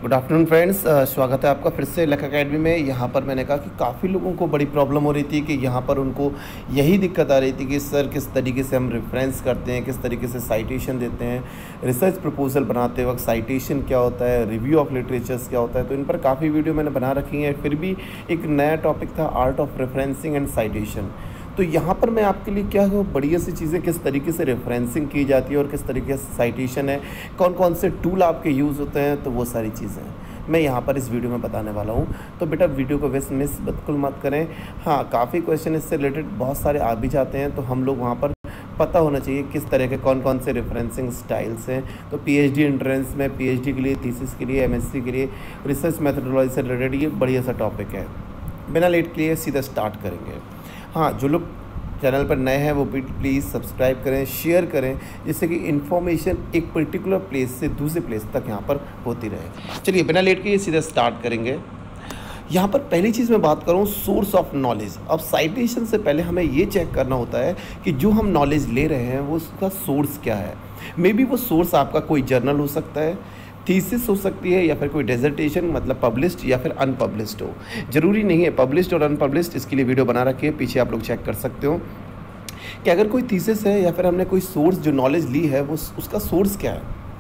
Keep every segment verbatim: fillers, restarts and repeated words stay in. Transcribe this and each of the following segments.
Good afternoon friends, स्वागत है आपका फिर से लक अकेडमी में। यहाँ पर मैंने कहा कि काफ़ी लोगों को बड़ी प्रॉब्लम हो रही थी कि यहाँ पर उनको यही दिक्कत आ रही थी कि सर किस तरीके से हम रेफरेंस करते हैं, किस तरीके से साइटेशन देते हैं, रिसर्च प्रपोजल बनाते वक्त साइटेशन क्या होता है, रिव्यू ऑफ लिटरेचर्स क्या होता है। तो इन पर काफ़ी वीडियो मैंने बना रखी हैं। फिर भी एक नया टॉपिक था art of referencing and citation. तो यहाँ पर मैं आपके लिए क्या हो बढ़िया सी चीज़ें किस तरीके से रेफरेंसिंग की जाती है और किस तरीके से साइटेशन है, कौन कौन से टूल आपके यूज़ होते हैं, तो वो सारी चीज़ें मैं यहाँ पर इस वीडियो में बताने वाला हूँ। तो बेटा वीडियो को वेस्ट मिस बिल्कुल मत करें। हाँ, काफ़ी क्वेश्चन इससे रिलेटेड बहुत सारे आ भी जाते हैं, तो हम लोग वहाँ पर पता होना चाहिए किस तरह के कौन कौन से रेफरेंसिंग स्टाइल्स हैं। तो पीएचडी एंट्रेंस में पीएचडी के लिए, थीसिस के लिए, एमएससी के लिए रिसर्च मेथोडोलॉजी से रिलेटेड ये बढ़िया सा टॉपिक है। बिना लेट के लिए सीधा स्टार्ट करेंगे। हाँ, जो लोग चैनल पर नए हैं वो भी प्लीज़ सब्सक्राइब करें, शेयर करें, जिससे कि इन्फॉर्मेशन एक पर्टिकुलर प्लेस से दूसरे प्लेस तक यहाँ पर होती रहे। चलिए बिना लेट के सीधा स्टार्ट करेंगे। यहाँ पर पहली चीज़ मैं बात करूँ सोर्स ऑफ नॉलेज। अब साइटेशन से पहले हमें ये चेक करना होता है कि जो हम नॉलेज ले रहे हैं वो उसका सोर्स क्या है। मे बी वो सोर्स आपका कोई जर्नल हो सकता है, थीसिस हो सकती है, या फिर कोई डेजर्टेशन मतलब पब्लिश्ड या फिर अनपब्लिश्ड हो। ज़रूरी नहीं है पब्लिश्ड और अनपब्लिश्ड, इसके लिए वीडियो बना रखी है, पीछे आप लोग चेक कर सकते हो कि अगर कोई थीसिस है या फिर हमने कोई सोर्स जो नॉलेज ली है वो उसका सोर्स क्या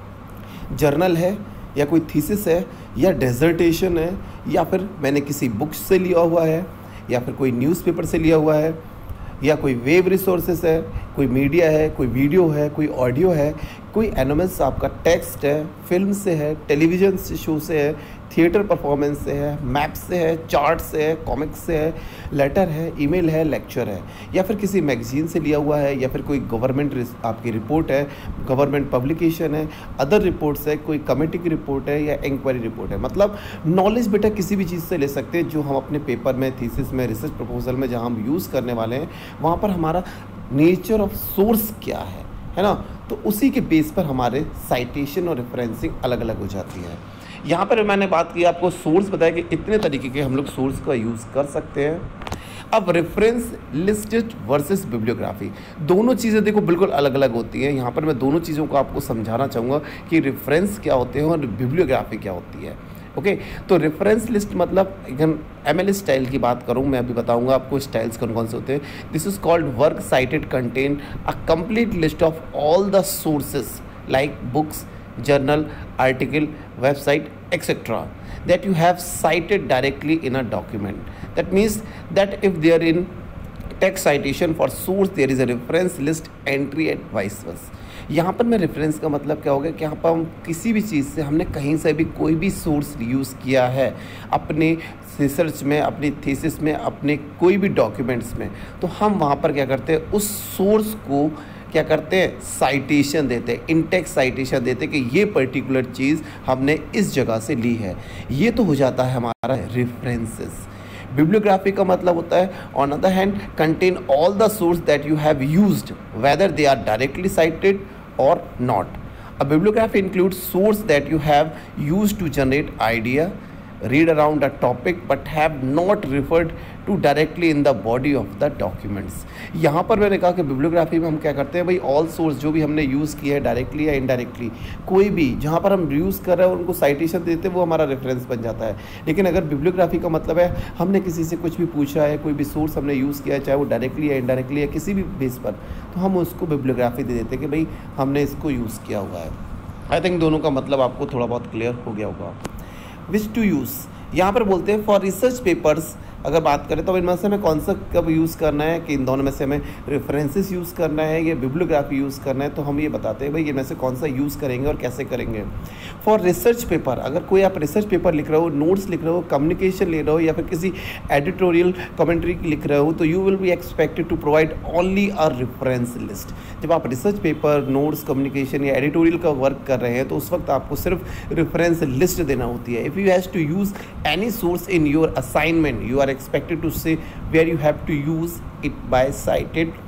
है। जर्नल है या कोई थीसिस है या डेजर्टेशन है या फिर मैंने किसी बुक से लिया हुआ है या फिर कोई न्यूज़पेपर से लिया हुआ है या कोई वेब रिसोर्सेस है, कोई मीडिया है, कोई वीडियो है, कोई ऑडियो है, कोई एनोमस आपका टेक्स्ट है, फिल्म से है, टेलीविज़न से शो से है, थिएटर परफॉर्मेंस से है, मैप से है, चार्ट से है, कॉमिक्स से है, लेटर है, ईमेल है, लेक्चर है, या फिर किसी मैगजीन से लिया हुआ है, या फिर कोई गवर्नमेंट आपकी रिपोर्ट है, गवर्नमेंट पब्लिकेशन है, अदर रिपोर्ट्स है, कोई कमेटी की रिपोर्ट है या इंक्वायरी रिपोर्ट है। मतलब नॉलेज बेटा किसी भी चीज़ से ले सकते हैं जो हम अपने पेपर में, थीसिस में, रिसर्च प्रपोजल में जहाँ हम यूज़ करने वाले हैं वहाँ पर हमारा नेचर ऑफ सोर्स क्या है है ना। तो उसी के बेस पर हमारे साइटेशन और रेफरेंसिंग अलग अलग हो जाती है। यहाँ पर मैंने बात की, आपको सोर्स बताया कि इतने तरीके के हम लोग सोर्स का यूज़ कर सकते हैं। अब रेफरेंस लिस्टेड वर्सेस बिब्लियोग्राफी, दोनों चीज़ें देखो बिल्कुल अलग अलग होती हैं। यहाँ पर मैं दोनों चीज़ों को आपको समझाना चाहूँगा कि रेफरेंस क्या होते हैं और बिब्लियोग्राफी क्या होती है। ओके okay, तो रेफरेंस लिस्ट मतलब एम एल स्टाइल की बात करूँ, मैं अभी बताऊंगा आपको स्टाइल्स कौन कौन से होते हैं। This is called work cited contain a complete list of all the sources like books, journal, article, website etcetera that you have cited directly in a document. That means that if they are in text citation for source there is a reference list entry and vice versa. यहाँ पर मैं reference का मतलब क्या होगा कि यहाँ पर हम किसी भी चीज़ से हमने कहीं से भी कोई भी सोर्स यूज़ किया है अपने रिसर्च में, अपनी थीसिस में, अपने कोई भी डॉक्यूमेंट्स में, तो हम वहाँ पर क्या करते हैं उस सोर्स को क्या करते हैं साइटेशन देते हैं, इंटेक्स साइटेशन देते हैं कि ये पर्टिकुलर चीज़ हमने इस जगह से ली है। ये तो हो जाता है हमारा रेफरेंसेस। बिब्लियोग्राफी का मतलब होता है on other hand contain all the source that you have used whether they are directly cited or not. A bibliography includes source that you have used to generate idea, read around a topic but have not referred to directly in the body of the documents. यहाँ पर मैंने कहा कि bibliography में हम क्या करते हैं भाई, ऑल सोर्स जो भी हमने यूज़ किए हैं डायरेक्टली या इनडायरेक्टली, कोई भी जहाँ पर हम यूज़ कर रहे हैं उनको साइटेशन देते हैं, वो हमारा रेफरेंस बन जाता है। लेकिन अगर बिब्लियोग्राफी का मतलब है हमने किसी से कुछ भी पूछा है, कोई भी सोर्स हमने यूज़ किया है, चाहे वो डायरेक्टली या इनडायरेक्टली या किसी भी बेस पर, तो हम उसको बिब्लियोग्राफी दे देते हैं कि भाई हमने इसको यूज़ किया हुआ है। आई थिंक दोनों का मतलब आपको थोड़ा बहुत क्लियर हो गया होगा। विच टू यूज़ यहाँ पर बोलते हैं फॉर रिसर्च पेपर्स। अगर बात करें तो इनमें से हमें कौन सा कब यूज़ करना है, कि इन दोनों में से हमें रेफरेंसेस यूज़ करना है या बिब्लियोग्राफी यूज़ करना है, तो हम ये बताते हैं भाई इनमें से कौन सा यूज़ करेंगे और कैसे करेंगे। फॉर रिसर्च पेपर, अगर कोई आप रिसर्च पेपर लिख रहे हो, नोट्स लिख रहे हो, कम्युनिकेशन ले रहे हो या फिर किसी एडिटोरियल कमेंट्री लिख रहे हो, तो you will be expected to provide only a reference list. जब आप रिसर्च पेपर, नोट्स, कम्युनिकेशन या एडिटोरियल का वर्क कर रहे हैं तो उस वक्त आपको सिर्फ रेफरेंस लिस्ट देना होती है। If you has to use any source in your assignment, you are expected to say where you have to use it by cited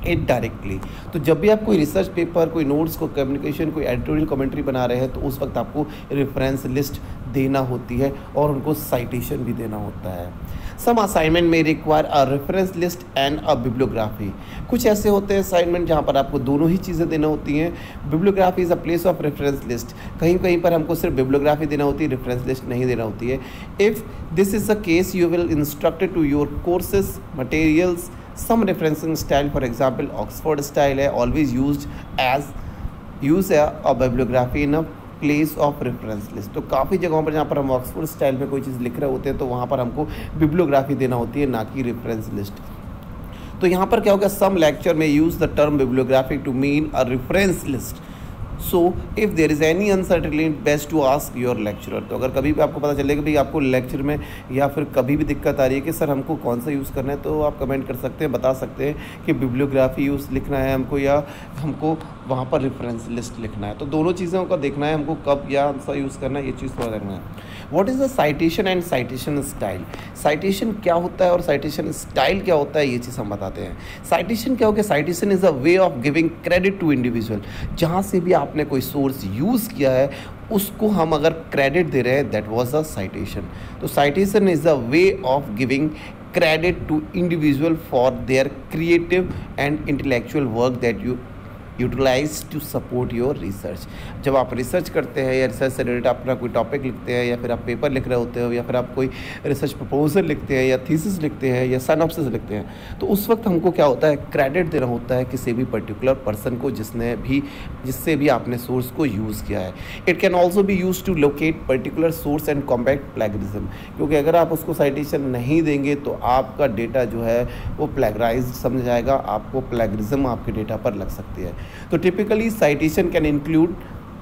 it directly. तो जब भी आप कोई रिसर्च पेपर, कोई नोट्स, कोई कम्युनिकेशन, कोई एडिटोरियल कमेंट्री बना रहे हैं तो उस वक्त आपको रेफरेंस लिस्ट देना होती है और उनको साइटेशन भी देना होता है। सम असाइनमेंट में require a reference list and a bibliography. कुछ ऐसे होते हैं असाइनमेंट जहाँ पर आपको दोनों ही चीज़ें देना होती हैं। Bibliography is a place of reference list. कहीं कहीं पर हमको सिर्फ बिब्लियोग्राफी देना होती है, रेफरेंस लिस्ट नहीं देना होती है। If this is a case you will instructed to your courses materials some referencing style, for example Oxford style है always used as use a, a bibliography in a place of reference list। तो काफ़ी जगहों पर जहाँ पर हम Oxford style में कोई चीज़ लिख रहे होते हैं तो वहाँ पर हमको बिब्लियोग्राफी देना होती है, ना कि रेफरेंस लिस्ट। तो यहाँ पर क्या होगा, सम लेक्चर में use the term bibliography to mean a reference list. So if there is any uncertainty best to ask your lecturer. तो अगर कभी भी आपको पता चलेगा भाई आपको लेक्चर में या फिर कभी भी दिक्कत आ रही है कि सर हमको कौन सा यूज़ करना है, तो आप कमेंट कर सकते हैं, बता सकते हैं कि बिब्लियोग्राफी यूज़ लिखना है हमको या हमको वहाँ पर रेफरेंस लिस्ट लिखना है। तो दोनों चीज़ों का देखना है हमको, कब या सा यूज़ करना है, ये चीज़ थोड़ा देखना है। What is the citation and citation style. Citation क्या होता है और साइटेशन स्टाइल क्या होता है, ये चीज़ हम बताते हैं। साइटेशन क्या होगा, citation is a way of giving credit to individual. जहाँ से भी आपने कोई सोर्स यूज़ किया है उसको हम अगर क्रेडिट दे रहे हैं, दैट वाज अ साइटेशन। तो citation is a way of giving credit to individual for their creative and intellectual work that you utilize to support your research. जब आप रिसर्च करते हैं या रिसर्च से रिलेटेड अपना कोई टॉपिक लिखते हैं या फिर आप पेपर लिख रहे होते हो या फिर आप कोई रिसर्च प्रपोजल लिखते हैं या थीसिस लिखते हैं या सिनॉप्सिस लिखते हैं, तो उस वक्त हमको क्या होता है, क्रेडिट देना होता है किसी भी पर्टिकुलर पर्सन को जिसने भी जिससे भी आपने सोर्स को यूज़ किया है। It can also be use to locate particular source and combat plagiarism. क्योंकि अगर आप उसको साइटेशन नहीं देंगे तो आपका डेटा जो है वो प्लैगराइज समझ जाएगा, आपको प्लैगरिज्म आपके डेटा पर लग सकती है। तो typically citation can include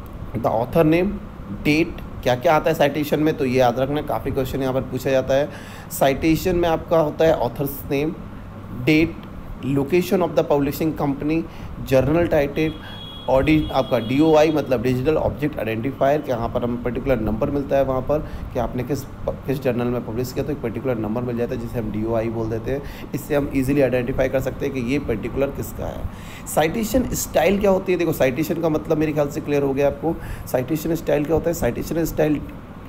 the author name, date, क्या क्या आता है साइटेशन में, तो ये याद रखना, काफ़ी क्वेश्चन यहाँ पर पूछा जाता है। साइटेशन में आपका होता है authors name, date, location of the publishing company, journal title, ऑडी आपका डी ओ आई मतलब डिजिटल ऑब्जेक्ट आइडेंटिफायर, कि यहाँ पर हम पर्टिकुलर नंबर मिलता है वहाँ पर कि आपने किस किस जर्नल में पब्लिश किया, तो एक पर्टिकुलर नंबर मिल जाता है जिसे हम डी ओ आई बोल देते हैं। इससे हम इजीली आइडेंटिफाई कर सकते हैं कि ये पर्टिकुलर किसका है। साइटेशन स्टाइल क्या होती है, देखो साइटेशन का मतलब मेरे ख्याल से क्लियर हो गया आपको। साइटेशन स्टाइल क्या होता है, साइटेशन स्टाइल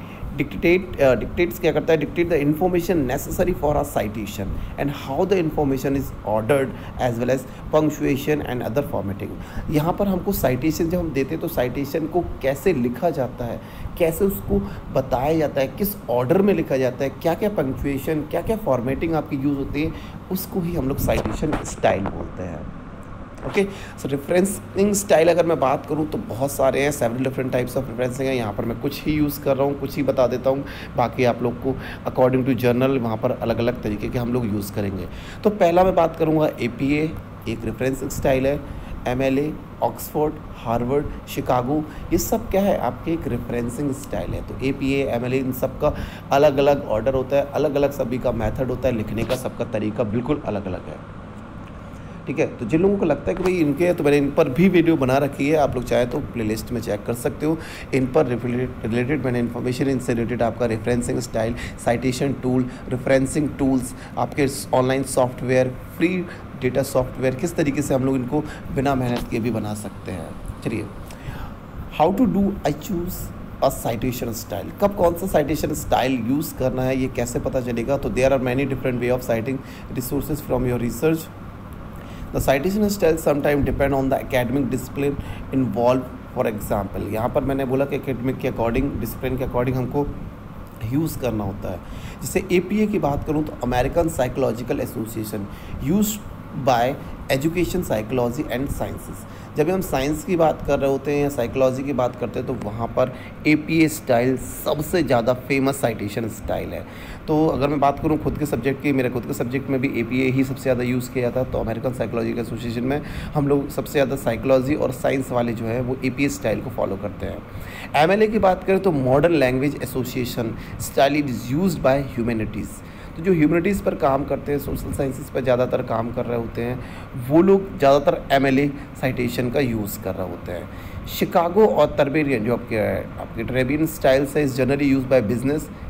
डिक्टेट डिक्टेट्स क्या करता है, dictate the information necessary for a citation and how the information is ordered as well as punctuation and other formatting. यहाँ पर हमको साइटेशन जब हम देते हैं तो साइटेशन को कैसे लिखा जाता है, कैसे उसको बताया जाता है, किस ऑर्डर में लिखा जाता है, क्या क्या पंक्चुएशन, क्या क्या फॉर्मेटिंग आपकी यूज़ होती है, उसको ही हम लोग साइटेशन स्टाइल बोलते हैं। ओके, सो रेफरेंसिंग स्टाइल अगर मैं बात करूं तो बहुत सारे हैं, several different types of referencing है। यहाँ पर मैं कुछ ही यूज़ कर रहा हूँ, कुछ ही बता देता हूँ, बाकी आप लोग को अकॉर्डिंग टू जर्नल वहाँ पर अलग अलग तरीके के हम लोग यूज़ करेंगे। तो पहला मैं बात करूँगा ए पी ए, एक रेफरेंसिंग स्टाइल है। M L A, Oxford, Harvard, Chicago, ये सब क्या है, आपके एक रेफरेंसिंग स्टाइल है। तो A P A, M L A, इन सब का अलग अलग ऑर्डर होता है, अलग अलग सभी का मेथड होता है, लिखने का सबका तरीका बिल्कुल अलग अलग है। ठीक है, तो जिन लोगों को लगता है कि भाई इनके है तो मैंने इन पर भी वीडियो बना रखी है, आप लोग चाहे तो प्लेलिस्ट में चेक कर सकते हो। इन पर रिलेटेड मैंने इन्फॉर्मेशन, इनसे रिलेटेड आपका referencing style, citation tool, referencing tools, आपके online software, free data software, किस तरीके से हम लोग इनको बिना मेहनत किए भी बना सकते हैं। चलिए, how to do I choose a citation style, कब कौन सा साइटेशन स्टाइल यूज़ करना है, ये कैसे पता चलेगा। तो there are many different way of citing resources from your research. The citation style sometimes depend on the academic discipline involved. For example, यहाँ पर मैंने बोला कि academic के अकॉर्डिंग, डिसिप्लिन के अकॉर्डिंग हमको यूज़ करना होता है। जैसे ए पी ए की बात करूँ तो American psychological association use by education psychology and sciences. जब हम साइंस की बात कर रहे होते हैं या साइकोलॉजी की बात करते हैं तो वहाँ पर ए पी ए स्टाइल सबसे ज़्यादा फेमस साइटेशन स्टाइल है। तो अगर मैं बात करूँ खुद के सब्जेक्ट की, मेरे खुद के सब्जेक्ट में भी ए पी ए ही सबसे ज़्यादा यूज़ किया जाता है। तो अमेरिकन साइकोलॉजिकल एसोसिएशन में हम लोग सबसे ज़्यादा साइकोलॉजी और साइंस वाले जो है वो ए पी ए स्टाइल को फॉलो करते हैं। एम एल ए की बात करें तो modern language association style is used by humanities. तो जो ह्यूमैनिटीज़ पर काम करते हैं, सोशल साइंसेस पर ज़्यादातर काम कर रहे होते हैं, वो लोग ज़्यादातर एम एल ए साइटेशन का यूज़ कर रहे होते हैं। शिकागो और टर्बेरियन जो आपके आपके ट्रेबियन स्टाइल से is generally use by business,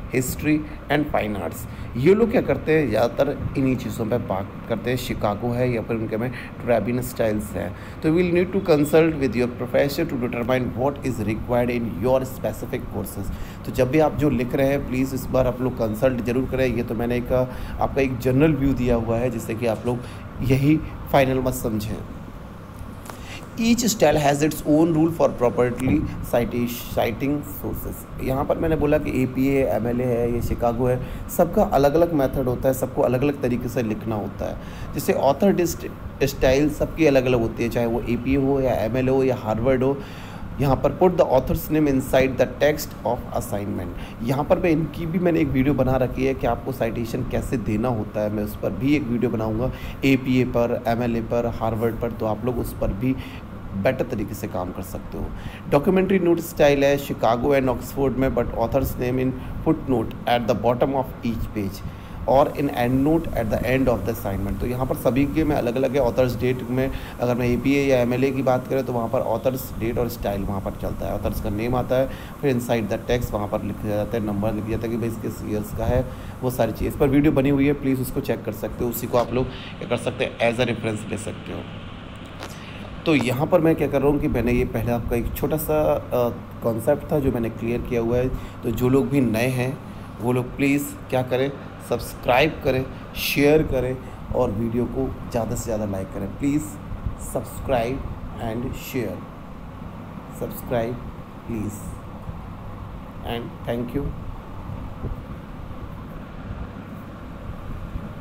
history and fine arts. ये लोग क्या करते हैं, ज़्यादातर इन्हीं चीज़ों पे बात करते हैं। शिकागो है या फिर उनके में ड्राइविंग स्टाइल्स है। तो will need to consult with your professor to determine what is required in your specific courses. तो जब भी आप जो लिख रहे हैं प्लीज़ इस बार आप लोग कंसल्ट जरूर करें। ये तो मैंने एक आपका एक जनरल व्यू दिया हुआ है, जिससे कि आप लोग यही फाइनल मत समझें। Each style has its own rule for properly citing sources. यहाँ पर मैंने बोला कि A P A, M L A है, ये शिकागो है, सबका अलग अलग मेथड होता है, सबको अलग अलग तरीके से लिखना होता है। जैसे ऑथर डिस्ट स्टाइल सबकी अलग अलग होती है, चाहे वो ए पी ए हो या एम एल ए हो या हार्वर्ड हो। यहाँ पर put the authors name inside the text of assignment. यहाँ पर मैं इनकी भी मैंने एक वीडियो बना रखी है कि आपको साइटेशन कैसे देना होता है। मैं उस पर भी एक वीडियो बनाऊँगा, ए पी ए पर, एम एल ए पर, हार्वर्ड पर, तो आप लोग उस पर भी बेटर तरीके से काम कर सकते हो। डॉक्यूमेंट्री नोट स्टाइल है शिकागो एंड ऑक्सफोर्ड में, but authors name in footnote at the bottom of each page और in endnote at the end of the assignment. तो यहाँ पर सभी के में अलग अलग है। ऑथर्स डेट में अगर मैं ए पी ए या एम एल ए की बात करें तो वहाँ पर ऑथर्स डेट और स्टाइल वहाँ पर चलता है। ऑथर्स का नेम आता है, फिर इनसाइड द टेक्स्ट वहाँ पर लिखा जाता है, नंबर लिखा जाता है कि भाई किस ईयर्स का है, वो सारी चीज़। इस पर वीडियो बनी हुई है, प्लीज़ उसको चेक कर सकते हो। उसी को आप लोग क्या कर सकते हैं, एज अ रेफरेंस ले सकते हो। तो यहाँ पर मैं क्या कर रहा हूँ कि मैंने ये पहले आपका एक छोटा सा कॉन्सेप्ट था जो मैंने क्लियर किया हुआ है। तो जो लोग भी नए हैं वो लोग प्लीज़ क्या करें, सब्सक्राइब करें, शेयर करें और वीडियो को ज़्यादा से ज़्यादा लाइक करें। Please subscribe and share, subscribe please, and thank you.